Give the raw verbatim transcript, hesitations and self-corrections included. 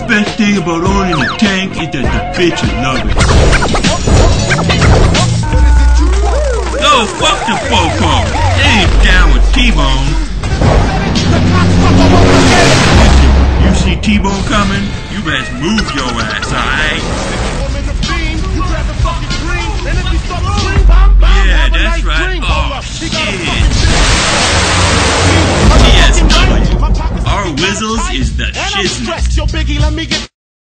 best thing about owning a tank is that the bitches love it. No, fuck the Fofo. They ain't down with T-Bone. You see T-Bone coming? You best move your ass, alright? Yeah, that's right. Oh, shit. T S W. Our Whizzles is the shizness.